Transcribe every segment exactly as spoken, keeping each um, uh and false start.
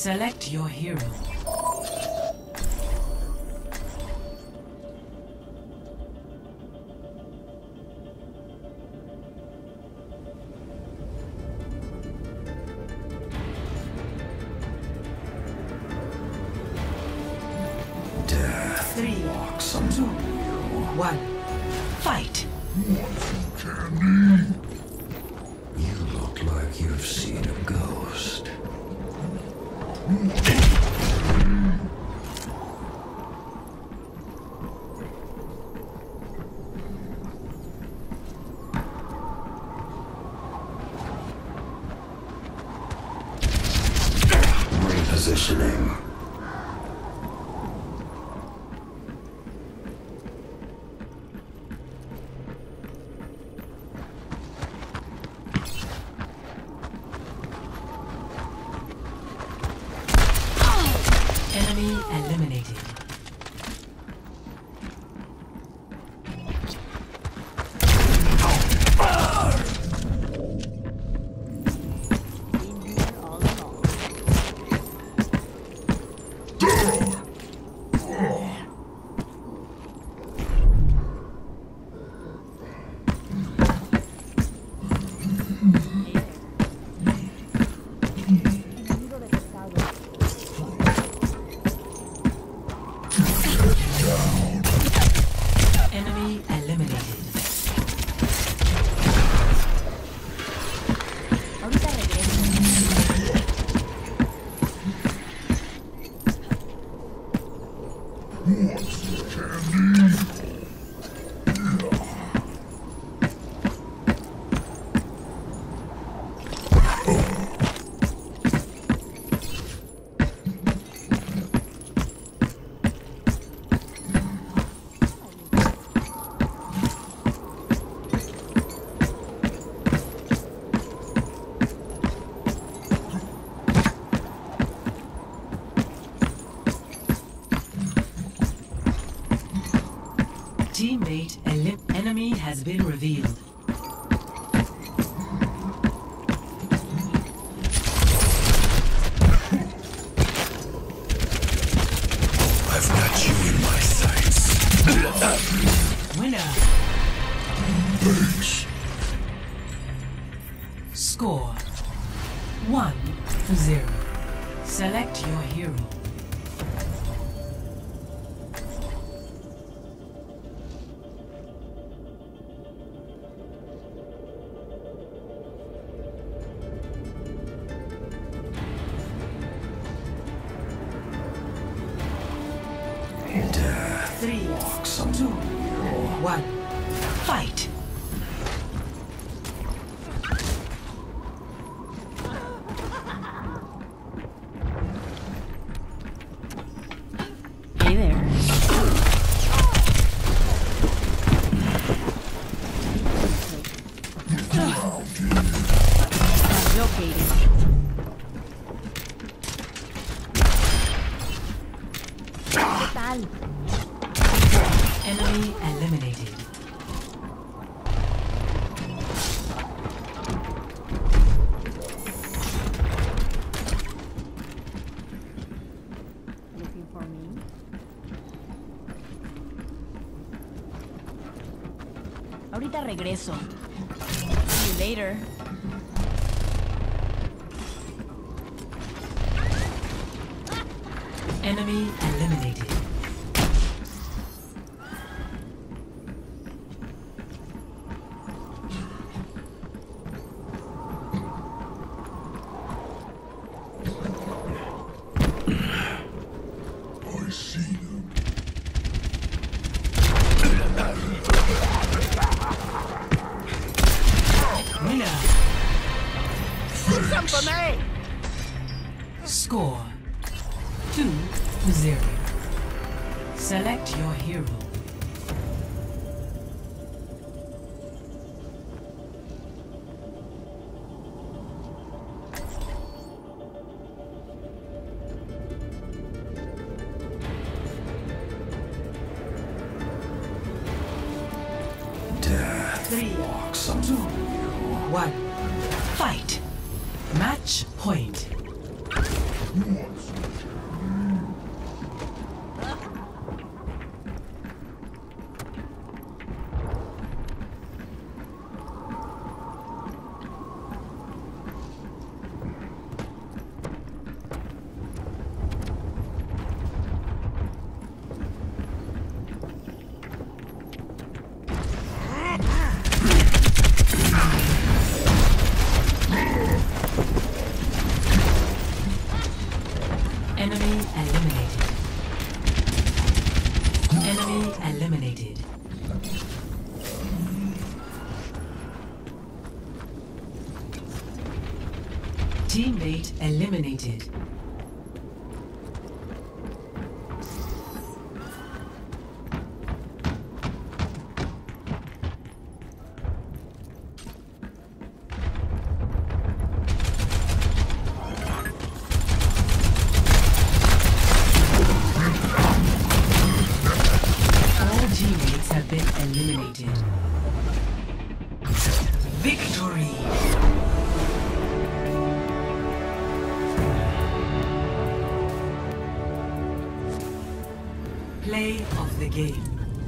Select your hero. Death Three, walks among you. one, fight! Candy? You look like you've seen a ghost. Repositioning. Enemy eliminated. Enemy eliminated. Ahorita regreso. Teammate elim enemy has been revealed. I've got you in my sights. Winner. Thanks. Score one to zero. Select your hero. Death Three, walks two, among you. one, fight! Hey there. Located. ¿Qué tal? Enemy eliminated. Looking for me? Ahorita regreso. See you later. Enemy eliminated. I see them. Winner. Thanks. Score two to zero. Select your hero. Death Three, walks two, among you. one, fight! Match point. Enemy eliminated. Enemy eliminated. Teammate eliminated. Eliminated. Victory! Play of the game.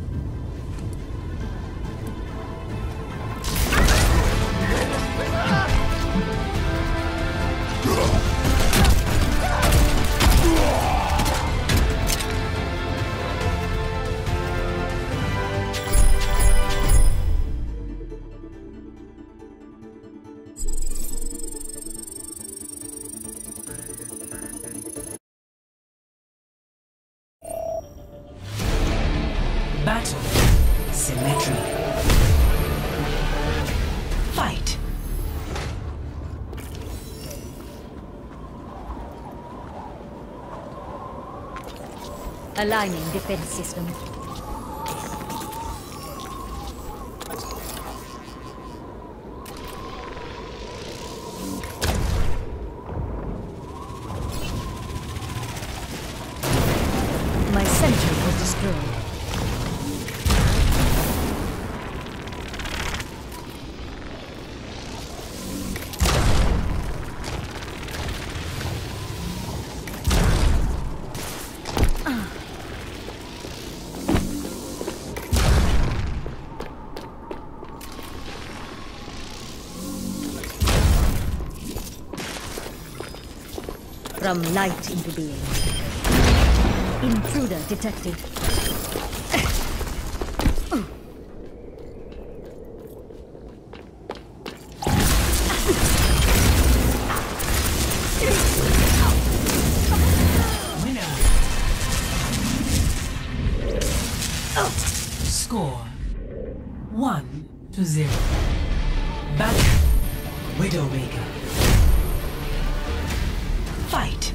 Battle. Symmetry. Fight. Aligning defense system. My sentry was destroyed. From light into being. Intruder detected. Winner. Score one to zero. Battle. Widowmaker. Fight.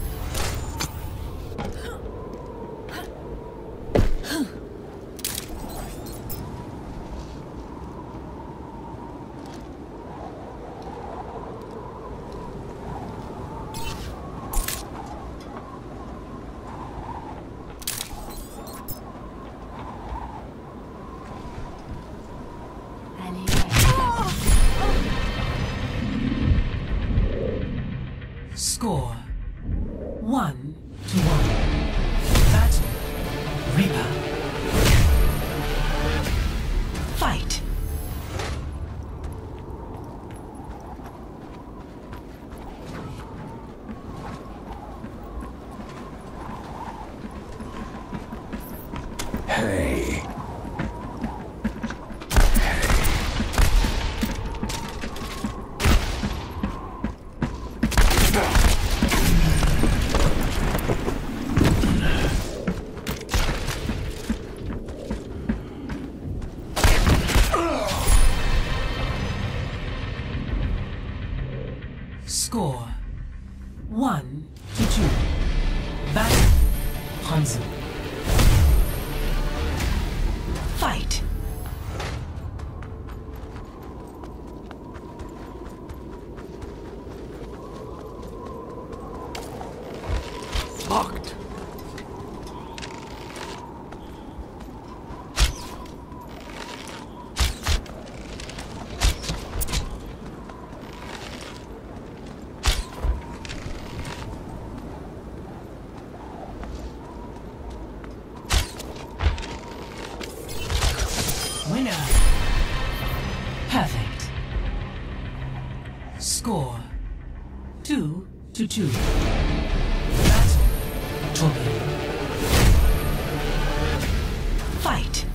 Score one to one. Battle. Reaper. Fight. Hey. Score one to two. Battle. Hanzo. Fight. Locked. two. Battle. Tornado. Fight.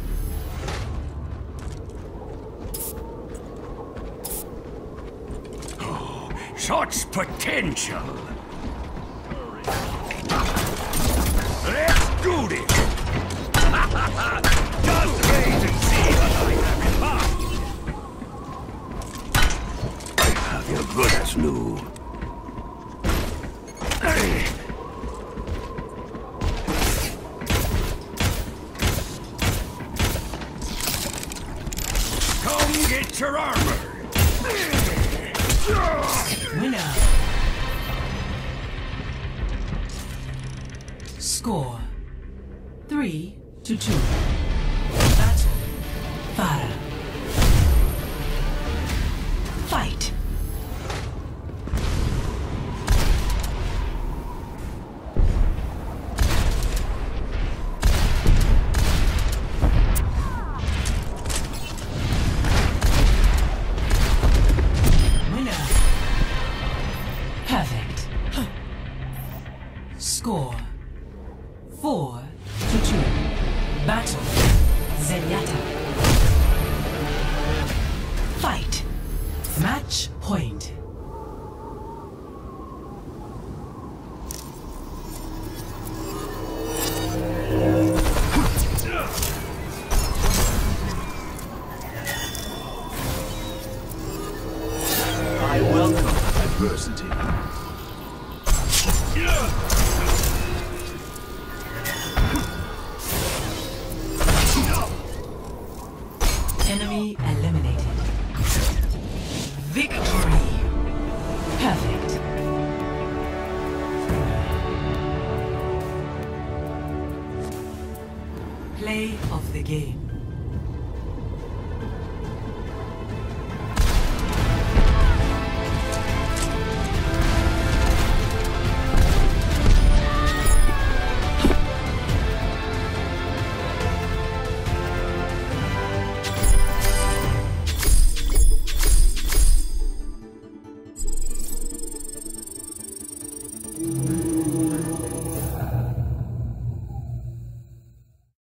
Such potential! Let's do this! Just wait and see what I have in mind! I have your good as new. Come get your armor! Winner. Score three to two. Battle. Fara. Fight. Perfect. Score four to two. Battle. Zenyatta. Fight. Match point. I welcome adversity. Enemy eliminated. Victory! Perfect. Play of the game.